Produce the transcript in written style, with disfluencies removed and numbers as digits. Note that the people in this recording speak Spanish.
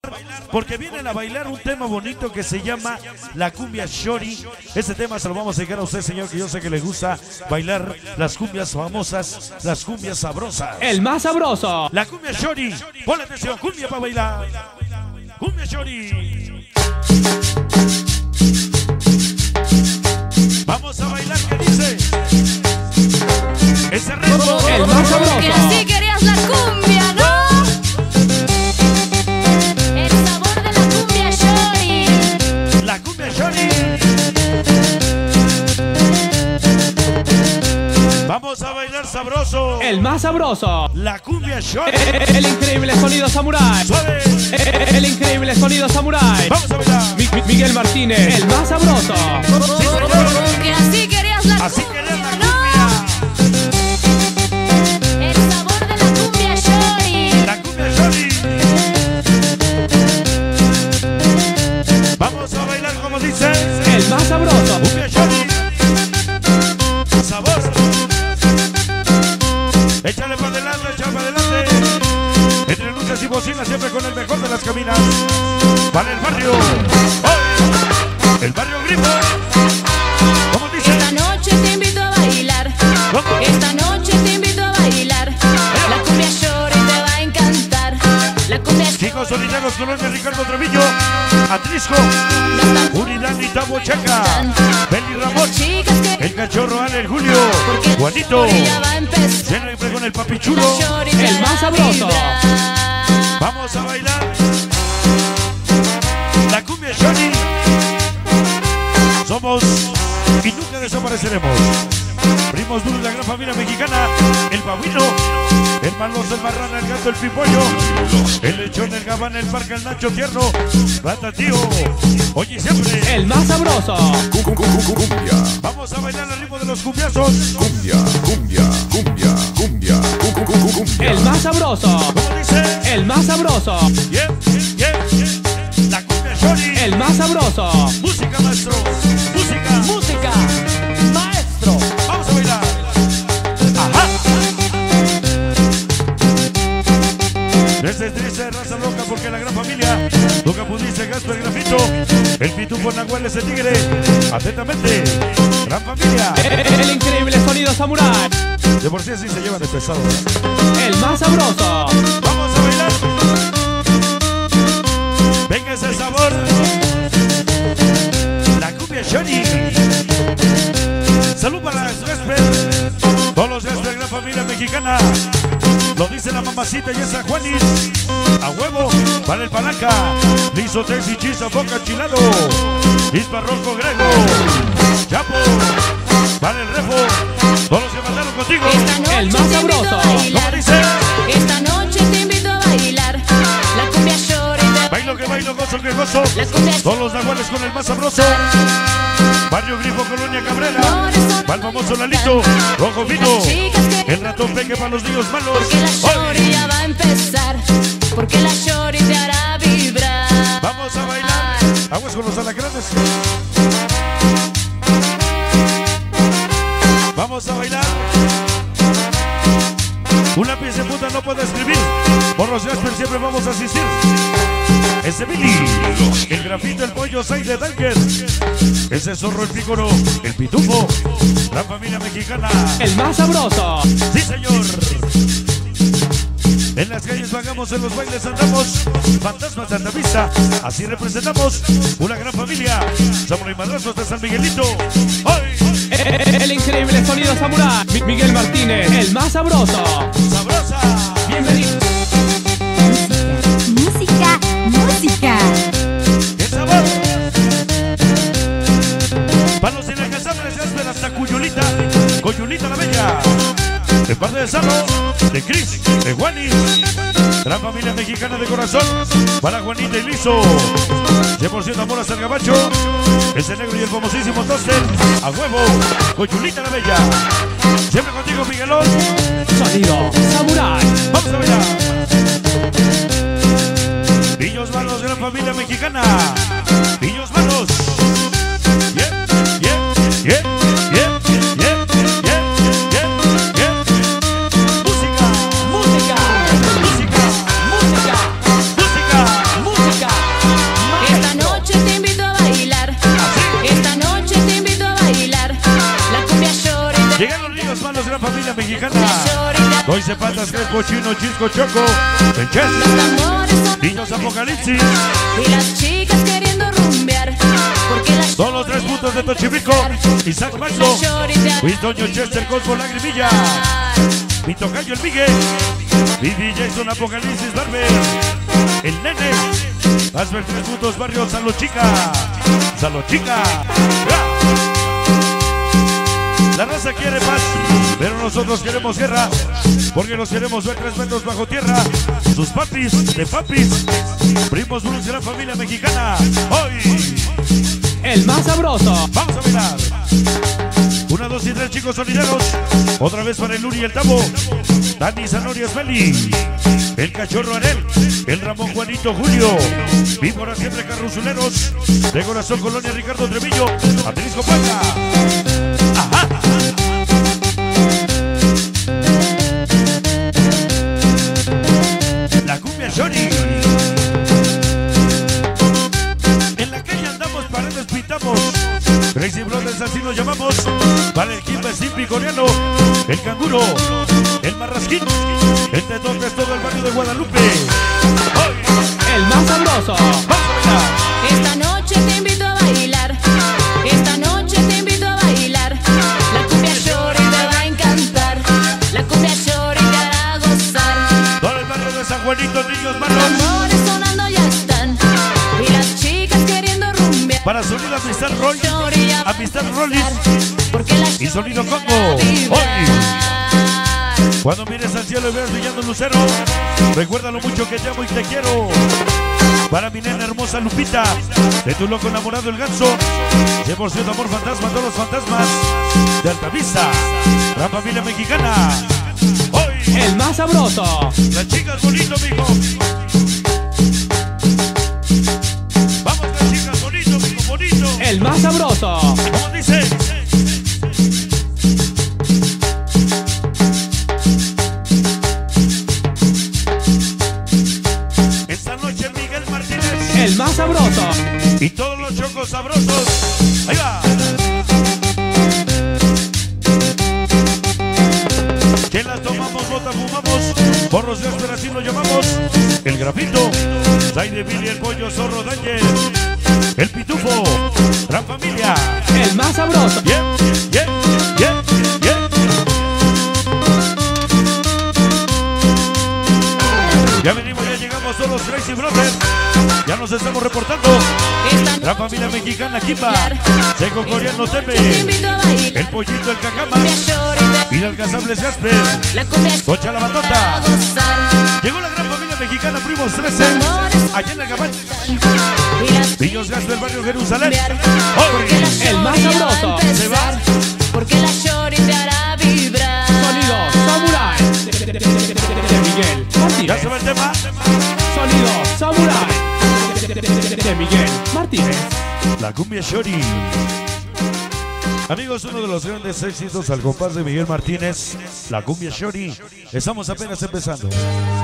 porque vienen a bailar un tema bonito que se llama la cumbia shori. Este tema se lo vamos a dedicar a usted, señor, que yo sé que le gusta bailar las cumbias famosas, las cumbias sabrosas. El más sabroso. La cumbia shori. Ponle atención, cumbia para bailar. Cumbia shori. Vamos a bailar, ¿qué dice? Ese ritmo. El más sabroso. Que así querías la cumbia, ¿no? El sabor de la cumbia shori. La cumbia shori. Vamos a bailar sabroso. El más sabroso. La cumbia shori. El increíble sonido samurai. Suave. El increíble sonido samurai. Vamos a bailar. Miguel Martínez. El más sabroso. Sí, señor. Que así querías la Así cumbia, querías la ¿no? El sabor de la cumbia shori. La cumbia shori. Vamos a bailar como dice. El más sabroso. Cumbia shori. Sabor. Échale para adelante, échale para adelante. Entre luces y bocinas, siempre con el mejor de las caminas. Para el barrio. ¡Oh! El barrio Grifo. ¿Cómo dice? Esta noche te invito a bailar. ¿Cómo? Esta noche te invito a bailar. La cumbia shori te va a encantar. La cumbia shori. Chicos solitarios, Colonia Ricardo Treviño, Atrisco, Unidad Itabo Chaca, Beli Ramón, Chicas que el cachorro Ale, el Julio, Juanito, ya va a empezar. siempre con el papichulo. La shori te El más hará sabroso. vibrar. Vamos a bailar la cumbia shori. Somos y nunca desapareceremos. Primos duros de la gran familia mexicana, el Pabuino, el Maloso, el Marrana, el Gato, el Pipollo, el Lechón, el Gabán, el Parca, el Nacho Tierno, Rata Tío, oye siempre. El más sabroso. Cumbia, Vamos a bailar al ritmo de los cumbiazos. cumbia, cumbia, cumbia, cumbia, cumbia. El más sabroso. ¿Cómo dice? El más sabroso. Yeah, yeah, yeah. La cumbia shori. El más sabroso. Música, maestro. Música. Música. Maestro. Vamos a bailar. Ajá. Desde triste raza loca porque la gran familia Loca Pudice, Gasper Grafito, el Pitufo Nahuel, ese tigre. Atentamente, gran familia. El increíble sonido samurai. De por sí así se llevan de pesado. El más sabroso. Vamos a bailar. Venga ese sabor. La cumbia shori. Salud para las Gasper. Todos los Gasper, gran familia mexicana. Lo dice la mamacita y esa Juanis. A huevo, para el Palanca. Liso, Texi, Chisa, Boca, Chilado. Ispa, Rojo, Grego. Chapo. Para el Refo. Todos los que mandaron contigo. Esta noche El más te invito sabroso. a bailar. ¿Cómo dice? Esta noche te invito a bailar. La cumbia shori te Bailo que bailo, gozo que gozo. La cumbia Todos los nahuales con el más sabroso. Barrio Grifo, Colonia Cabrera. Para el famoso Lalito. Rojo Vino. El ratón peque para los niños malos. Porque la shori ¡Ay! ya va a empezar. Porque la shori te hará vibrar. Vamos a bailar. Aguas con los alacranes. Vamos a bailar. Un lápiz de puta no puede escribir. Por los Jasper siempre vamos a asistir. Ese Billy, el Grafito, el Pollo, Seis de Tanker. Ese Zorro, el Pícoro, el Pitufo. La familia mexicana. El más sabroso. Sí, señor. En las calles vagamos, en los bailes andamos. Fantasmas de Altavista. Así representamos una gran familia. Samurai Madrazos de San Miguelito. ¡Ay! El increíble sonido samurai. Miguel Martínez. El más sabroso. ¡Sabrosa! Bienvenido. Música, música. ¡Qué sabor! Para los inalcanzables, Jasper hasta Cuyulita. Coyulita la Bella. De parte de Sarro, de Cris, de Juanis. Gran familia mexicana de corazón. Para Juanita y Liso. 100% amor hasta el gabacho. Ese negro y el famosísimo Toster. A huevo. Coyulita la Bella. Siempre contigo, Miguelón. Sonido samurai. Vamos a bailar. Niños malos, gran familia mexicana. Niños malos. Yeah, yeah, yeah, yeah, yeah, yeah, yeah, yeah. Música, Música. música, Música. música, música. Dice Patas, Crespo, Chino, Chisco, Choco, el Chess, Los tambores son Niños Apocalipsis. y las chicas queriendo rumbear. Porque las Son los 3 puntos de Tochimico. Isaac Maxo, Wistoño, Chester, Cosmo, Lagrimilla. Mi tocayo, el Miguel. Vivi, Jason, Apocalipsis, Barber. El Nene. Asper, 3 puntos, Barrio, Salo Chica. Salo Chica. La raza quiere paz, pero nosotros queremos guerra, porque nos queremos ver 3 metros bajo tierra. Sus papis, de papis, primos Bruce, gran familia mexicana. Hoy, El más sabroso. vamos a bailar. 1, 2 y 3, chicos sonideros. Otra vez para el Uri y el Tabo. Dani, Zanorias, Meli. El Cachorro Arel. El Ramón, Juanito, Julio. Víbora, siempre carruzuleros. De Corazón, Colonia, Ricardo Trevillo. Atrisco Paca. Ajá. La cumbia Shori. En la calle andamos, paredes pintamos. Crazy Brothers, así nos llamamos. Para el Kimba, Simpi, Coreano. El Canguro. El Marrasquín. El Tetón, es todo el barrio de Guadalupe. ¡Hoy! El más sabroso. ¡Vamos a bailar! Esta noche te invito a bailar. Esta noche te invito a bailar. La cumbia Shori te va a encantar. La cumbia Shori te hará gozar. Todo el barrio de San Juanito, niños Los malos. tambores sonando ya están. Y las chicas queriendo rumbear. Para sonido Amistad Roy. Shori ya va a Amistad Rollis. porque la Y sonido Shori Congo. te hará vibrar. Cuando mires al cielo y veas brillando un lucero, recuerda lo mucho que te amo y te quiero. Para mi nena hermosa Lupita, de tu loco enamorado el ganso, 100% amor fantasma, todos los fantasmas de Altavista, gran familia mexicana. Hoy, El más sabroso. las chicas bonito, mijo. Vamos las chicas bonito, mijo, bonito. El más sabroso. ¿Cómo dice? Esta noche Miguel Martínez El más sabroso. y todos los chocos sabrosos. Ahí va. Chelas tomamos, bota fumamos, porros de áspera así lo llamamos. El grafito, Zaide, Billy, el pollo, zorro, Daniel, el pitufo, gran familia. El más sabroso. Bien, bien, bien, bien. Ya venimos, ya llegamos todos los Crazy Brothers. Ya nos estamos reportando. Esta Gran familia mexicana, Kimba, Seco Coreano, te Teme, invito a bailar. el pollito, el cacama, Cumbia Shori te inalcanzables Jasper, la cumbia Shori Cocha la te va a Batata. gozar. Llegó la gran familia mexicana, primos 13, allá en la Gabán, Y las Niños Gas del barrio Jerusalén. porque la Hoy, El más Shori ya va a sabroso. Se va. empezar. Porque la Shori te hará vibrar. Sonido Samurai. De Miguel ya Martínez. se va el tema. Sonido Samurai. De Miguel Martínez. La cumbia Shori. Amigos, uno de los grandes éxitos al compás de Miguel Martínez, la cumbia Shori. Estamos apenas empezando.